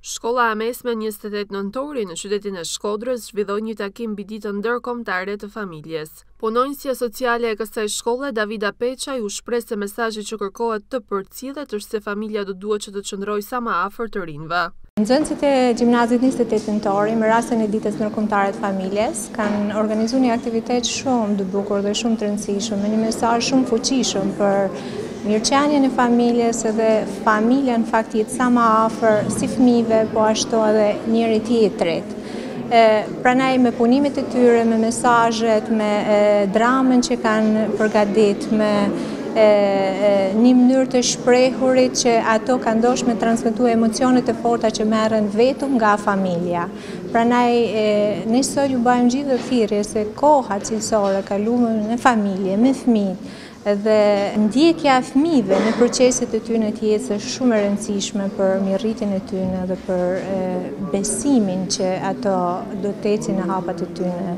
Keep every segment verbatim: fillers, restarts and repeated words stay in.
Shkolla e mesme njëzet e tetë nëntori në qytetin e Shkodrës zhvilloi një takim mbi ditën ndërkombëtare të familjes. Punonjësia sociale e kësaj shkolle, Davida Peçaj, u shpreh se mesazhi që kërkohet të përcjellet është se familja do duhet që të qëndrojë sa më afër të rinjve. Nxënësit e gjimnazit njëzet e tetë nëntori, me rastin e ditës ndërkombëtare të familjes, kanë organizuar një aktivitet shumë të bukur dhe shumë të rëndësishëm, me një mesazh shumë fuqishëm për mirëqenien e familjes edhe familja në fakt jetë sa më afër si fëmijëve, po ashtu edhe njëri tjetrit. Pranaj me punimet e tyre, me mesazhet, me e, dramën që kanë përgatit, me e, e, një mënyrë të shprehurit që ato kanë dosh me transmetu emocionet e forta që merren vetëm nga familja. Pranaj ne sot ju bëjmë gjithë thirrje se koha cilësore kaluar në familje, me fëmijë, dhe ndjekja e fëmijëve në proceset e tyre të jetës është shumë e rëndësishme për mirëritjen e tyre dhe për e, besimin që ato do të ecin në hapat e tyre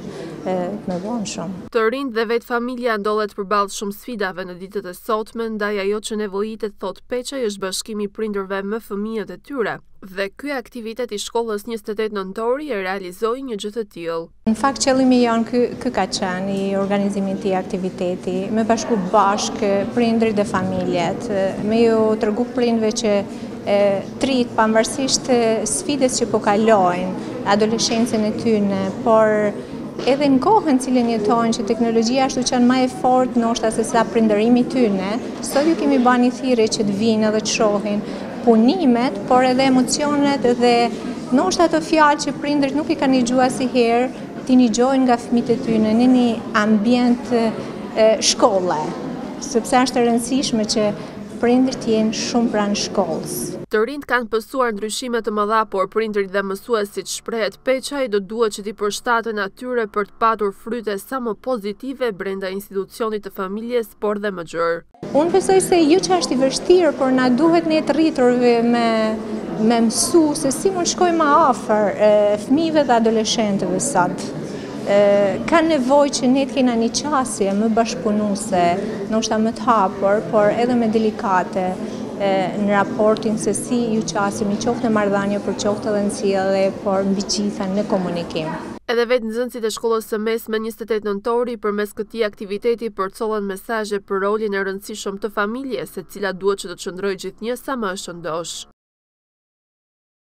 më vonë shumë. Të rinjt dhe vetë familja ndollet përballë shumë sfidave në ditët e sotme, ndaj ajo që nevojitet, thot Peçaj, është bashkimi prindërve me fëmijët e tyre. Dhe ky aktivitet i shkollës njëzet e tetë nëntori e realizoi një gjë të tillë. Në fakt qëllimi jon ky, ky ka qenë i organizimit të aktiviteti, me bashku bashkë prindrit dhe familjet, me ju tregu prindve që e, trit pavarësisht sfidës që po kalojnë, adoleshencën e tyre, por edhe në kohën cilën jetojnë që teknologjia ashtu qenë më e fortë ndoshta se sa prindërimi tyre, sot ju kemi bërë një thirrje që të vinë edhe të shohin punimet, por edhe emocionet dhe ndoshta ato fjalë që prindërit nuk i kanë dëgjuar asnjëherë, ti dëgjojnë nga fëmijët e tyre në një ambient e, shkolle, sepse është e rëndësishme që prindërit jenë shumë pranë shkollës. Të rinjt kanë pësuar ndryshime të mëdha, por prindërit dhe mësuesit, shprehet Peçaj, do duhet që t'i përshtaten atyre për të patur fryte sa më pozitive brenda institucionit të familjes, por dhe më gjerë. Unë besoj se jo që është i vështirë, por na duhet ne të rriturve me, me mësu se si mund shkojmë më afër fëmijëve dhe adoleshentëve sot. E, ka nevojë që ne të kena një qasje më bashkëpunuese, ndoshta më të hapur, por edhe më delikate në raportin se si ju qasim i qoftë në marrëdhënie, për qoftë edhe në sjellje, por mbi gjitha në komunikim. Edhe vetë nxënësit e shkollës së mesme njëzet e tetë nëntori përmes këtij aktiviteti përcollën mesazhe për rolin e rëndësishëm të familjes, e cila duhet që të qëndrojë gjithnjë sa më shëndosh.